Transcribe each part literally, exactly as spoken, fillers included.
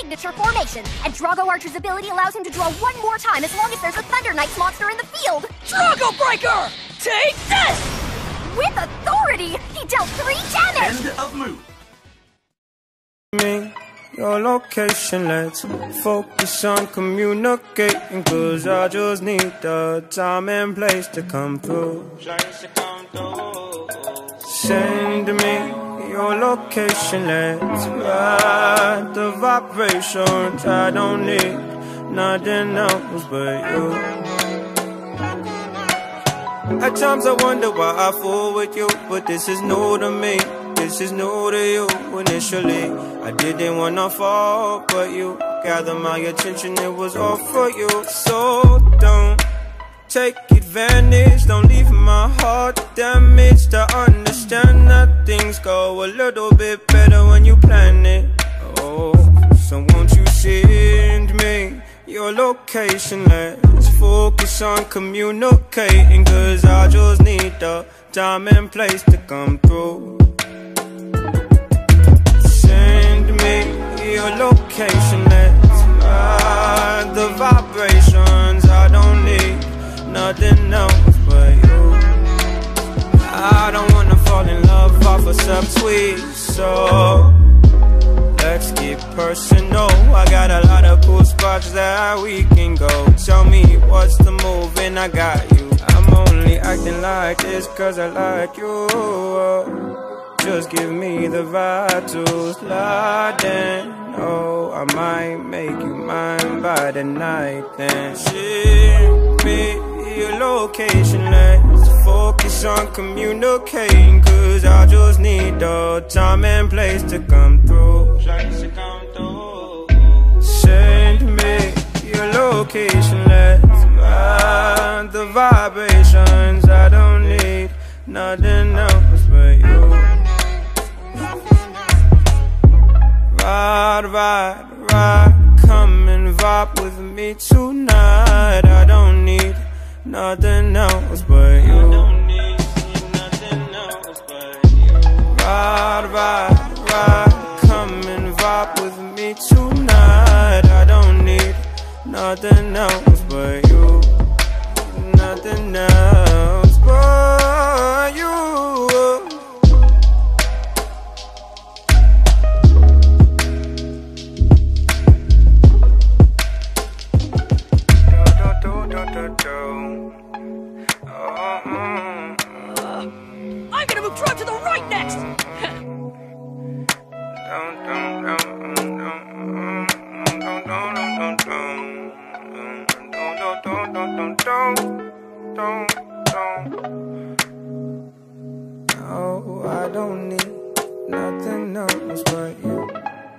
signature formation, and Drago Archer's ability allows him to draw one more time as long as there's a Thunder Knights monster in the field. Drago Breaker! Take this! With authority, he dealt three damage! End of move. Me, your location, let's focus on communicating, cause I just need the time and place to come through. Send me your location, let's ride the vibrations. I don't need nothing else but you. At times I wonder why I fool with you, but this is new to me. This is new to you. Initially, I didn't wanna fall, but you gathered my attention, it was all for you. So don't take advantage, don't leave my heart damaged. I understand that things go a little bit better when you plan it. Oh, so won't you send me your location? Let's focus on communicating, cause I just need the time and place to come through. Send me your location, let's ride the vibrations. I don't need nothing else but you. I don't wanna fall in love off a subtweet, so let's get personal. I got a lot of cool spots that we can go. Tell me what's the move and I got you. I'm only acting like this cause I like you. Just give me the vibe to slide in. Oh, I might make you mine by the night then. Send me your location, let's focus on communicating, cause I just need the time and place to come through. Send me your location, let's ride the vibrations. I don't need nothing else but you. Ride, ride, ride, come and vibe with me tonight. I don't need nothing else but you. Ride, ride, ride, come and vibe with me tonight. I don't need nothing else but you. Nothing else but you. I'm gonna move Drug to the right next! Oh, I don't need nothing else but you.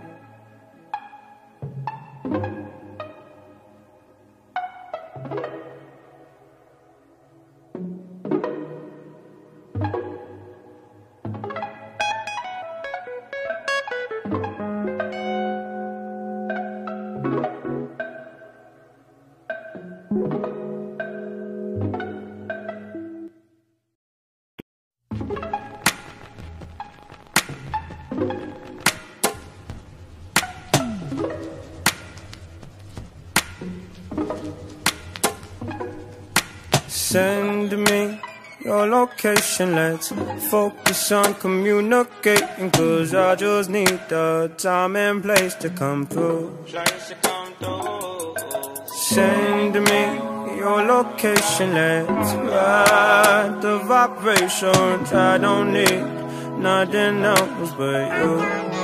Send me your location, let's focus on communicating, cause I just need the time and place to come through. Send me your location, let's ride the vibrations. I don't need nothing else but you.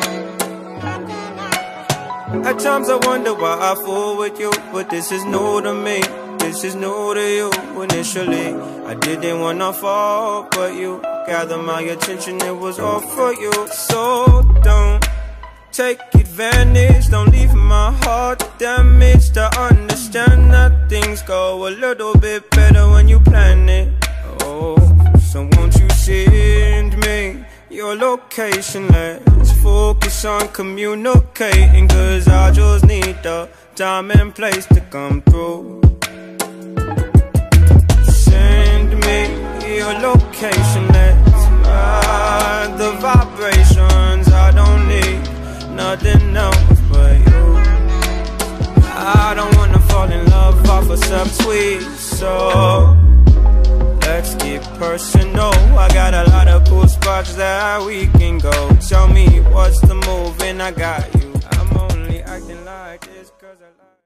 At times I wonder why I fool with you, but this is new to me. This is new to you. Initially, I didn't wanna fall, but you gathered my attention, it was all for you. So don't take advantage, don't leave my heart damaged. I understand that things go a little bit better when you plan it. Oh, so won't you send me your location, let's focus on communicating, cause I just need the time and place to come through. Send me your location, let's ride the vibrations. I don't need nothing else but you. for subtweets. So let's get personal. I got a lot of cool spots that we can go. Tell me what's the move and I got you. I'm only acting like this cause I like